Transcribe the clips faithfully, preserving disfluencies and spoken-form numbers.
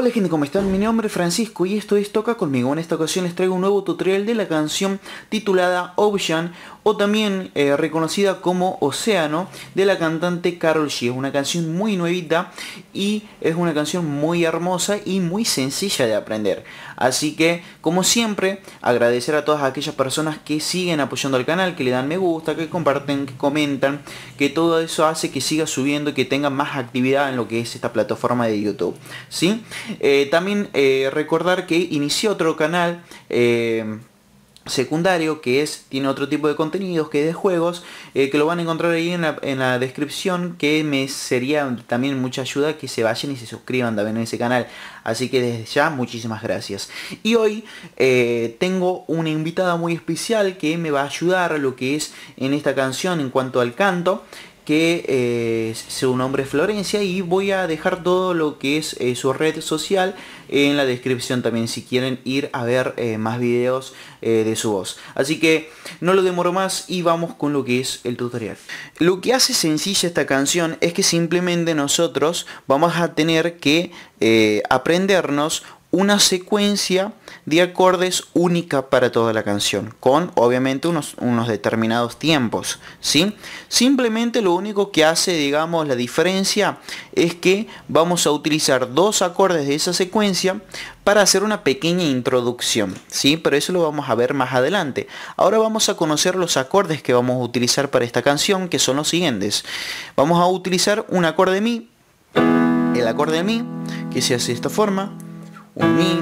Hola gente, ¿cómo están? Mi nombre es Francisco y esto es Toca Conmigo. En esta ocasión les traigo un nuevo tutorial de la canción titulada Ocean, o también eh, reconocida como Océano, de la cantante Karol G. Es una canción muy nuevita y es una canción muy hermosa y muy sencilla de aprender. Así que, como siempre, agradecer a todas aquellas personas que siguen apoyando al canal, que le dan me gusta, que comparten, que comentan, que todo eso hace que siga subiendo y que tenga más actividad en lo que es esta plataforma de YouTube, ¿sí? Eh, también eh, recordar que inicié otro canal eh, secundario que es tiene otro tipo de contenidos, que es de juegos, eh, que lo van a encontrar ahí en la, en la descripción, que me sería también mucha ayuda que se vayan y se suscriban también a ese canal. Así que desde ya muchísimas gracias. Y hoy eh, tengo una invitada muy especial que me va a ayudar a lo que es en esta canción en cuanto al canto, que eh, su nombre es Florencia, y voy a dejar todo lo que es eh, su red social en la descripción también, si quieren ir a ver eh, más videos eh, de su voz. Así que no lo demoro más y vamos con lo que es el tutorial. Lo que hace sencilla esta canción es que simplemente nosotros vamos a tener que eh, aprendernos una secuencia de acordes única para toda la canción, con obviamente unos, unos determinados tiempos, ¿sí? Simplemente lo único que hace, digamos, la diferencia es que vamos a utilizar dos acordes de esa secuencia para hacer una pequeña introducción, ¿sí? Pero eso lo vamos a ver más adelante. Ahora vamos a conocer los acordes que vamos a utilizar para esta canción, que son los siguientes. Vamos a utilizar un acorde Mi, el acorde de Mi, que se hace de esta forma. Un Mi,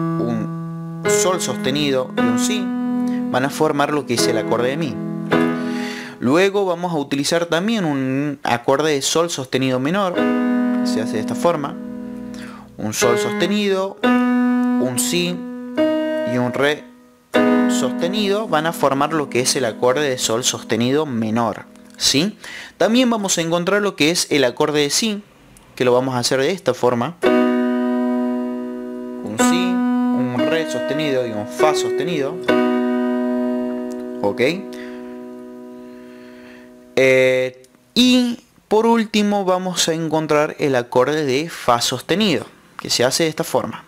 un Sol sostenido y un Si van a formar lo que es el acorde de Mi. Luego vamos a utilizar también un acorde de Sol sostenido menor, que se hace de esta forma. Un Sol sostenido, un Si y un Re sostenido van a formar lo que es el acorde de Sol sostenido menor, ¿sí? También vamos a encontrar lo que es el acorde de Si, que lo vamos a hacer de esta forma. Un Si, un Re sostenido y un Fa sostenido. Ok. Eh, y por último vamos a encontrar el acorde de Fa sostenido, que se hace de esta forma.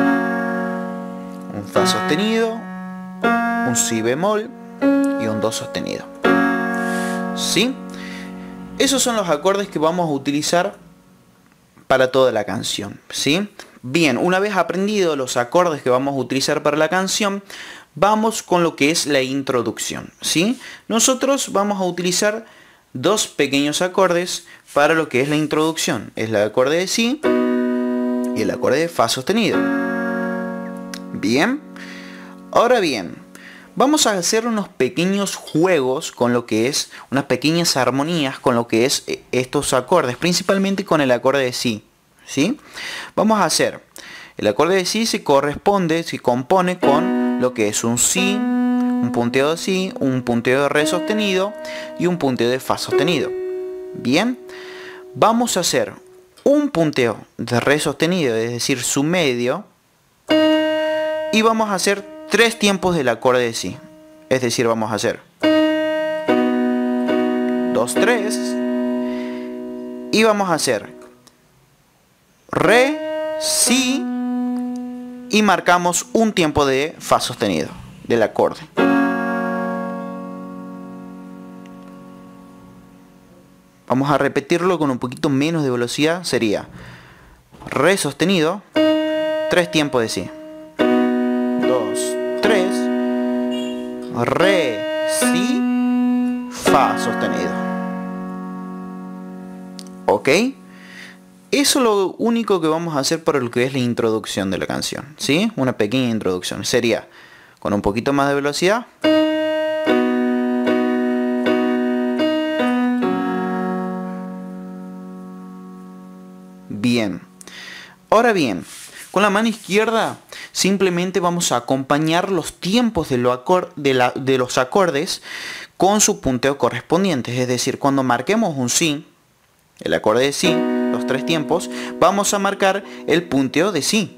Un Fa sostenido, un Si bemol y un Do sostenido. ¿Sí? Esos son los acordes que vamos a utilizar para toda la canción, ¿sí? Bien, una vez aprendido los acordes que vamos a utilizar para la canción, vamos con lo que es la introducción, ¿sí? Nosotros vamos a utilizar dos pequeños acordes para lo que es la introducción. Es el acorde de Si y el acorde de Fa sostenido. Bien, ahora bien, vamos a hacer unos pequeños juegos con lo que es, unas pequeñas armonías con lo que es estos acordes, principalmente con el acorde de Si, ¿sí? Vamos a hacer, el acorde de Si se corresponde, se compone con lo que es un Si, un punteo de Si, un punteo de Re sostenido y un punteo de Fa sostenido. Bien, vamos a hacer un punteo de Re sostenido, es decir, su medio, y vamos a hacer tres tiempos del acorde de Si, es decir, vamos a hacer dos, tres, y vamos a hacer Re, Si, y marcamos un tiempo de Fa sostenido del acorde. Vamos a repetirlo con un poquito menos de velocidad. Sería Re sostenido, tres tiempos de Si, dos, tres, Re, Si, Fa sostenido. ¿Ok? Eso es lo único que vamos a hacer para lo que es la introducción de la canción, ¿sí? Una pequeña introducción. Sería con un poquito más de velocidad. Bien. Ahora bien, con la mano izquierda simplemente vamos a acompañar los tiempos de, lo acor de, la, de los acordes con su punteo correspondiente. Es decir, cuando marquemos un Si, el acorde de Si, los tres tiempos, vamos a marcar el punteo de Si.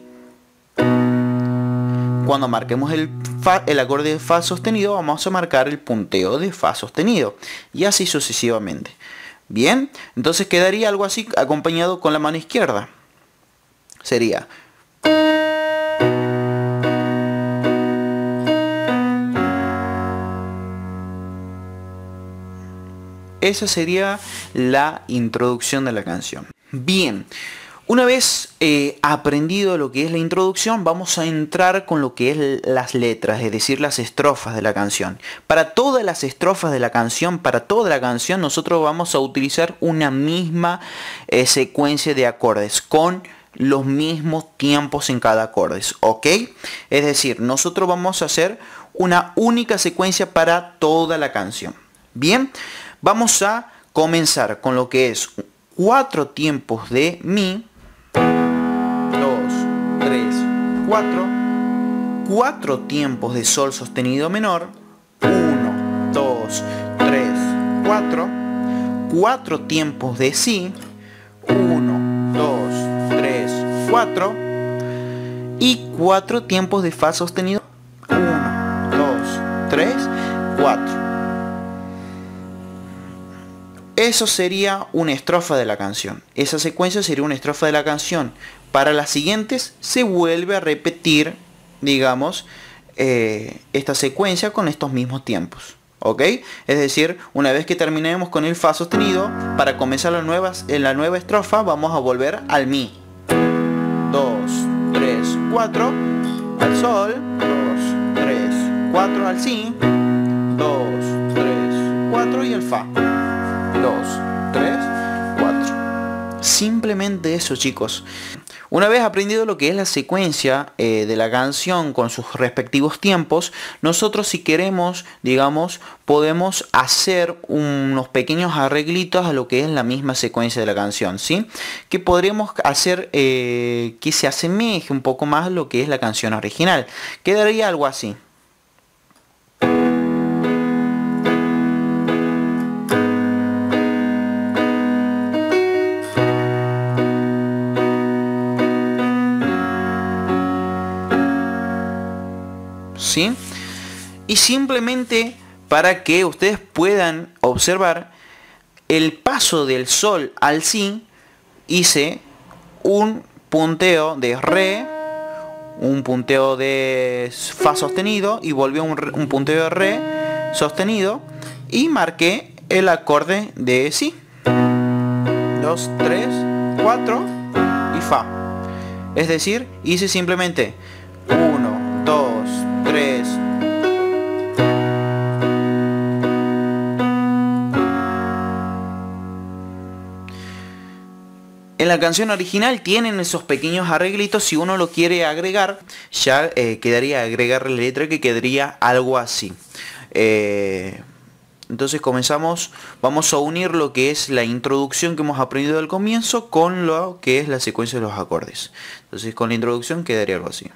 Cuando marquemos el, fa, el acorde de Fa sostenido, vamos a marcar el punteo de Fa sostenido. Y así sucesivamente. Bien, entonces quedaría algo así acompañado con la mano izquierda. Sería Esa sería la introducción de la canción. Bien, una vez eh, aprendido lo que es la introducción, vamos a entrar con lo que es las letras, es decir, las estrofas de la canción. Para todas las estrofas de la canción, para toda la canción, nosotros vamos a utilizar una misma eh, secuencia de acordes con los mismos tiempos en cada acorde, ¿ok? Es decir, nosotros vamos a hacer una única secuencia para toda la canción. Bien, vamos a comenzar con lo que es cuatro tiempos de mi, dos, tres, cuatro, cuatro tiempos de sol sostenido menor, uno, dos, tres, cuatro, cuatro tiempos de si, uno, dos, tres, cuatro y cuatro tiempos de fa sostenido, uno, dos, tres, cuatro. Eso sería una estrofa de la canción. Esa secuencia sería una estrofa de la canción. Para las siguientes se vuelve a repetir, digamos, eh, esta secuencia con estos mismos tiempos. ¿Ok? Es decir, una vez que terminemos con el fa sostenido, para comenzar la nueva, en la nueva estrofa vamos a volver al mi. dos, tres, cuatro, al sol. dos, tres, cuatro, al si. dos, tres, cuatro y el fa. dos, tres, cuatro. Simplemente eso, chicos. Una vez aprendido lo que es la secuencia eh, de la canción con sus respectivos tiempos, nosotros si queremos, digamos, podemos hacer unos pequeños arreglitos a lo que es la misma secuencia de la canción, ¿sí? Que podríamos hacer eh, que se asemeje un poco más a lo que es la canción original. Quedaría algo así. ¿Sí? Y simplemente para que ustedes puedan observar el paso del sol al si, hice un punteo de re, un punteo de fa sostenido y volvió un, un punteo de re sostenido y marqué el acorde de si. dos, tres, cuatro y fa. Es decir, hice simplemente uno, dos, tres. En la canción original tienen esos pequeños arreglitos. Si uno lo quiere agregar, ya eh, quedaría agregar la letra, que quedaría algo así. Eh, entonces comenzamos, vamos a unir lo que es la introducción que hemos aprendido al comienzo con lo que es la secuencia de los acordes. Entonces con la introducción quedaría algo así.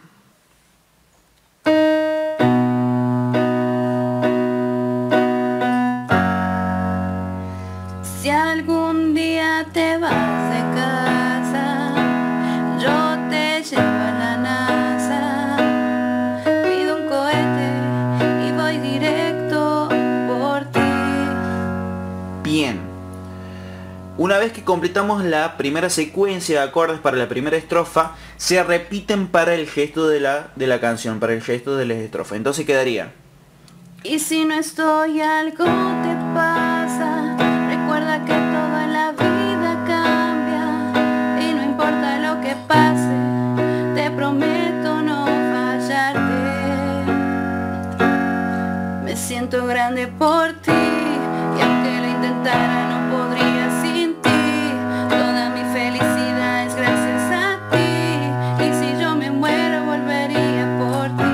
Si algún día te vas de casa, yo te llevo a la NASA. Pido un cohete y voy directo por ti. Bien. Una vez que completamos la primera secuencia de acordes para la primera estrofa, se repiten para el gesto de la, de la canción, para el gesto de la estrofa. Entonces quedaría: y si no estoy, algo te pasa. Recuerda que todo en la vida cambia y no importa lo que pase, te prometo no fallarte. Me siento grande por ti y aunque lo intentara no podría sin ti. Toda mi felicidad es gracias a ti y si yo me muero volvería por ti.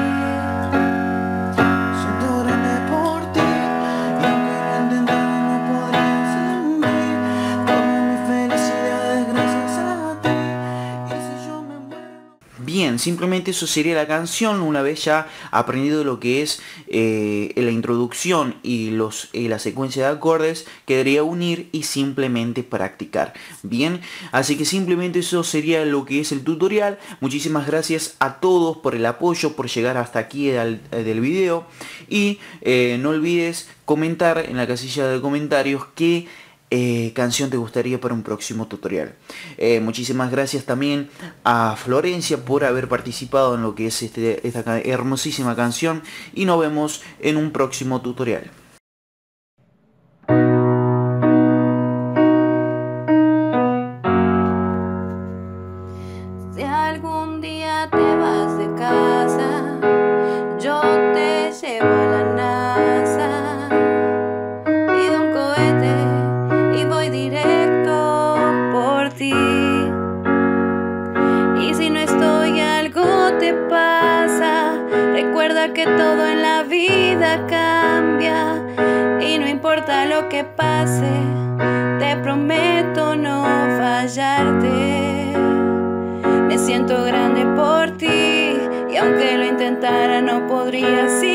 Siento grande por ti y aunque lo intentara no podría sin mí. Toda mi felicidad es gracias a ti y si yo me muero. Bien, simplemente eso sería la canción. Una vez ya aprendido lo que es eh, la introducción y los, eh, la secuencia de acordes, quedaría unir y simplemente practicar. Bien, así que simplemente eso sería lo que es el tutorial. Muchísimas gracias a todos por el apoyo, por llegar hasta aquí del, del video. Y eh, no olvides comentar en la casilla de comentarios que eh, canción te gustaría para un próximo tutorial. Eh, muchísimas gracias también a Florencia por haber participado en lo que es este, esta hermosísima canción y nos vemos en un próximo tutorial. Si algún día te vas de casa, yo te llevo a la NASA. Pido un cohete y voy directo por ti. Y si no estoy, algo te pasa. Recuerda que todo en la vida cambia y no importa lo que pase, te prometo no fallarte. Me siento grande por ti y aunque lo intentara no podría así.